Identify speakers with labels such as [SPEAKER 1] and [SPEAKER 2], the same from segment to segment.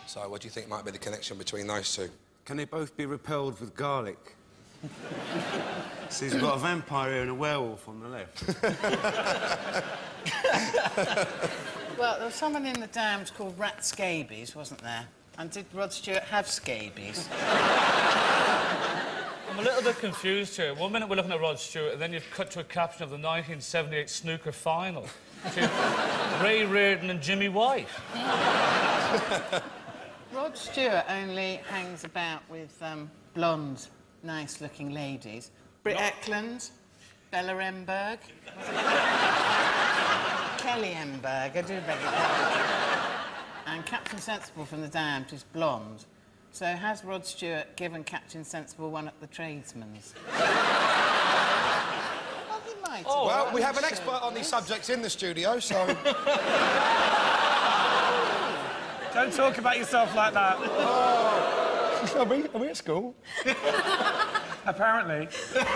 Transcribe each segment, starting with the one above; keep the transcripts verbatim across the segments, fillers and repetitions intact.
[SPEAKER 1] So what do you think might be the connection between those two?
[SPEAKER 2] Can they both be repelled with garlic? So he's got a vampire here and a werewolf on the left.
[SPEAKER 3] Well, there was someone in the Dams called Rat Scabies, wasn't there? And did Rod Stewart have scabies?
[SPEAKER 4] I'm a little bit confused here. One minute we're looking at Rod Stewart, and then you've cut to a caption of the nineteen seventy-eight snooker final. Ray Reardon and Jimmy White.
[SPEAKER 3] Rod Stewart only hangs about with um, blonde, nice-looking ladies. Britt Not... Eklund, Bella Emberg... Kelly Emberg, I do beg your pardon. And Captain Sensible from the Damned is blonde. So has Rod Stewart given Captain Sensible one at the Tradesman's? Well, he might.
[SPEAKER 1] Oh, well, we have an expert on these subjects in the studio, so...
[SPEAKER 5] Don't talk about yourself like that.
[SPEAKER 1] Oh. Are we, are we at school?
[SPEAKER 5] Apparently.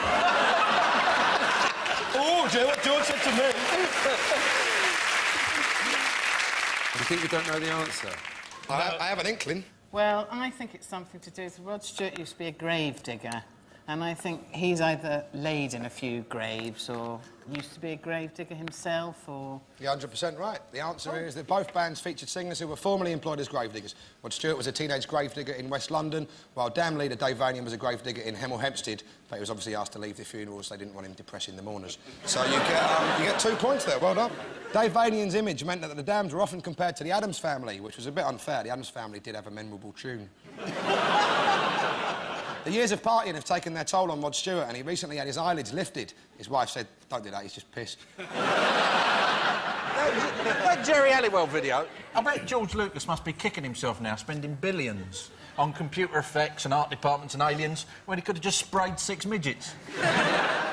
[SPEAKER 1] Oh, dear, what George said to me.
[SPEAKER 2] Do you think you don't know the answer?
[SPEAKER 1] I, have, I have an inkling.
[SPEAKER 3] Well, I think it's something to do with... Rod Stewart used to be a grave digger, and I think he's either laid in a few graves or used to be a grave digger himself, or...
[SPEAKER 1] You're one hundred percent right. The answer oh. is that both bands featured singers who were formerly employed as grave diggers. Rod Stewart was a teenage grave digger in West London, while Dam leader Dave Vanian was a grave digger in Hemel Hempstead, but he was obviously asked to leave the funerals. They didn't want him depressing the mourners. So you get, um, you get two points there. Well done. Dave Vanian's image meant that the Dams were often compared to the Addams Family, which was a bit unfair. The Addams Family did have a memorable tune. The years of partying have taken their toll on Rod Stewart, and he recently had his eyelids lifted. His wife said, don't do that, he's just pissed.
[SPEAKER 6] That Jerry Halliwell video, I bet George Lucas must be kicking himself now, spending billions on computer effects and art departments and aliens, when he could have just sprayed six midgets.